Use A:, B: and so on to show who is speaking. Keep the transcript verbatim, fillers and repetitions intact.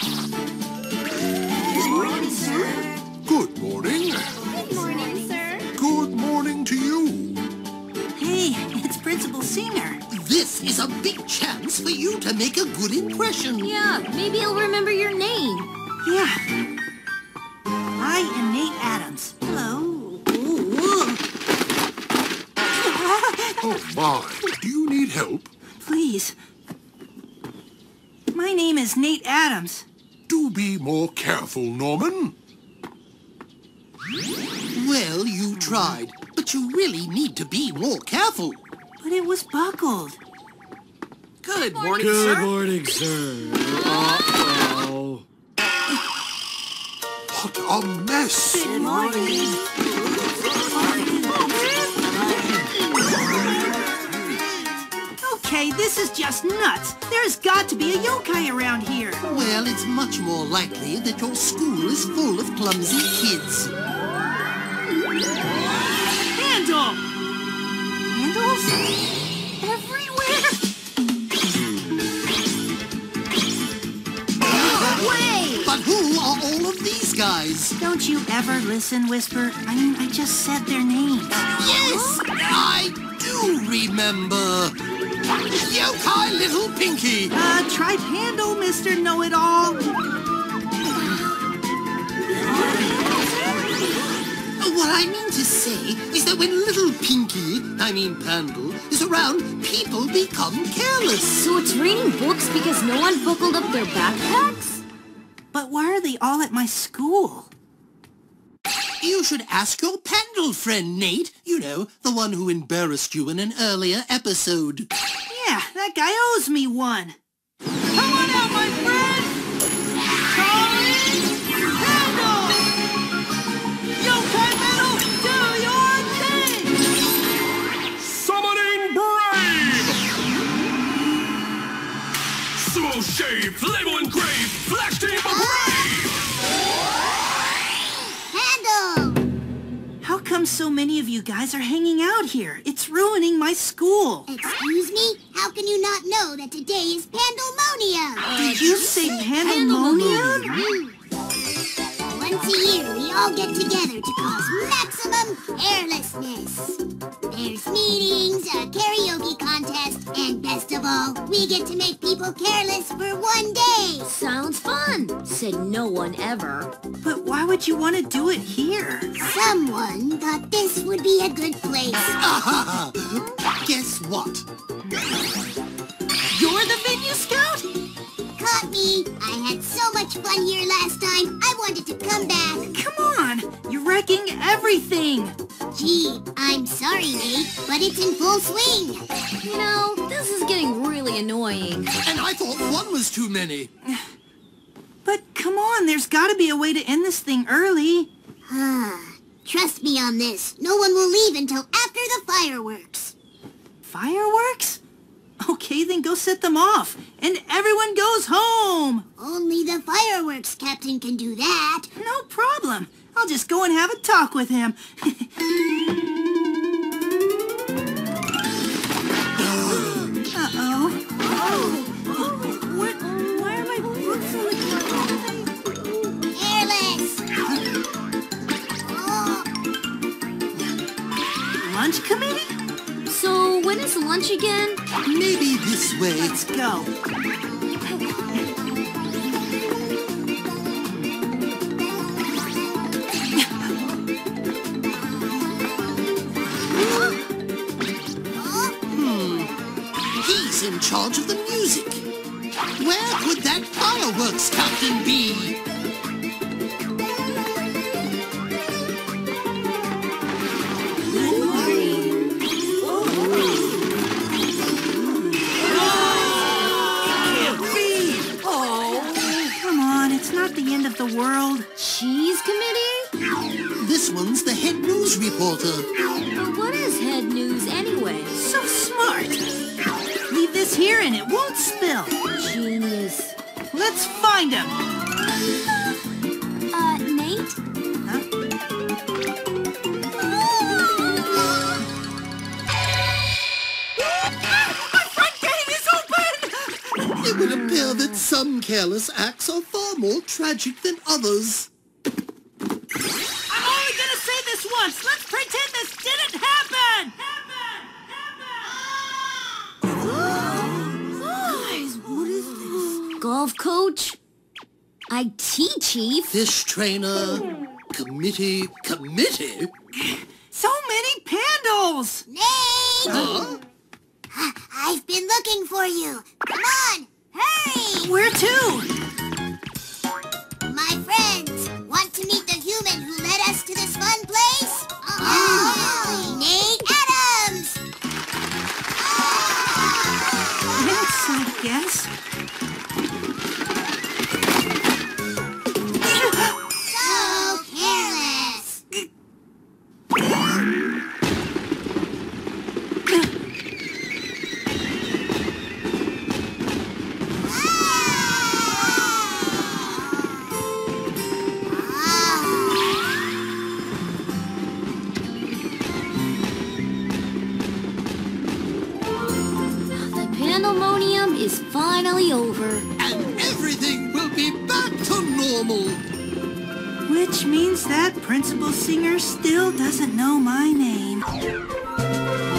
A: Good morning, sir.
B: Good morning.
A: Good morning, sir.
B: Good morning to you.
C: Hey, it's Principal Singer.
D: This is a big chance for you to make a good impression.
A: Yeah, maybe he'll remember your name.
C: Yeah. I am Nate Adams. Hello.
B: Oh, my. Do you need help?
C: Please. My name is Nate Adams.
B: Do be more careful, Norman.
D: Well, you tried, but you really need to be more careful.
C: But it was buckled.
D: Good morning,
E: Good
D: sir.
E: morning, sir. Uh-oh.
B: What a mess.
C: Good morning. Okay, this is just nuts. There's got to be a yokai around here.
D: Well, it's much more likely that your school is full of clumsy kids.
C: Handle! Handles? Everywhere?
D: Wait! But who are all of these guys?
C: Don't you ever listen, Whisper? I mean, I just said their names.
D: Yes, I do remember. Yokai Little Pinky.
C: Uh, try Handle, Mister Know-It-All.
D: What I mean to say is that when Little Pinky, I mean Pandle, is around, people become careless.
A: So it's raining books because no one buckled up their backpacks?
C: But why are they all at my school?
D: You should ask your Pandle friend, Nate. You know, the one who embarrassed you in an earlier episode.
C: Yeah, that guy owes me one. Come on out, my friend! Charlie! Handle! Yokai Metal, do your thing!
E: Summoning Brave! Sumo Shave, Label Engraved, Flash Team of Brave!
C: How come so many of you guys are hanging out here? It's ruining my school.
F: Excuse me? How can you not know that today is Pandemonium?
C: Did you say pandemonium?
F: Mm. Once a year, we all get together to cause maximum carelessness. There's meetings, a karaoke contest, and best of all, we get to make people careless for one day.
A: Sounds fun, said no one ever.
C: But why would you want to do it here?
F: Someone thought this would be a good place.
D: Ah, guess what?
C: You're the venue scout?
F: Caught me. I had so much fun here last time, I wanted to come back.
C: Come on, you're wrecking everything.
F: Gee, I'm sorry, Nate, but it's in full swing.
A: You know, this is getting really annoying.
D: And I thought one was too many.
C: But come on, there's got to be a way to end this thing early.
F: Trust me on this. No one will leave until after the fireworks.
C: Fireworks? Okay, then go set them off, and everyone goes home.
F: Only the fireworks captain can do that.
C: No problem. I'll just go and have a talk with him. Uh-oh. Oh. What? Why are my books on the ground?
F: Careless. Oh.
C: Lunch committee?
A: So when is lunch again?
D: Maybe this way.
C: Let's go.
D: He's in charge of the music. Where could that fireworks captain be?
C: It's not the end of the world.
A: Cheese committee?
D: This one's the head news reporter.
A: But what is head news anyway?
C: So smart. Leave this here and it won't spill.
A: Genius.
C: Let's find him.
A: Uh, Nate?
C: Huh?
D: It would appear that some careless acts are far more tragic than others.
C: I'm only gonna say this once. Let's pretend this didn't happen.
A: Guys, what is this? Golf coach? I T chief?
D: Fish trainer, committee, committee?
C: So many Pandals.
F: Nate!
D: Huh?
F: I've been looking for you. Come on, hurry!
C: Where to?
F: My friends, want to meet the human who led us to this fun place? Oh, Nate Adams!
C: Yes, I guess.
F: So careless!
A: The pandemonium is finally over.
D: And everything will be back to normal.
C: Which means that Principal Singer still doesn't know my name.